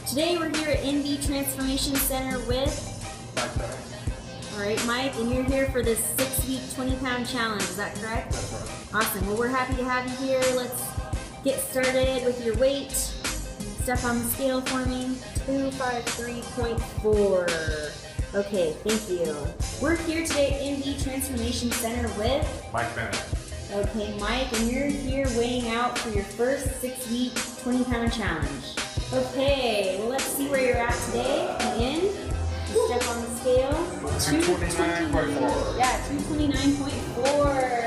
Today we're here at NB Transformation Center with Mike Bennett. Alright, Mike, and you're here for this 6-week 20-pound challenge, is that correct? That's right. Awesome. Well, we're happy to have you here. Let's get started with your weight. Step on the scale for me. 253.4. Okay, thank you. We're here today at NB Transformation Center with Mike Bennett. Okay, Mike, and you're here weighing out for your first 6-week 20-pound challenge. Okay, well, let's see where you're at today. In. Step on the scale. 229.4. Yeah, 229.4.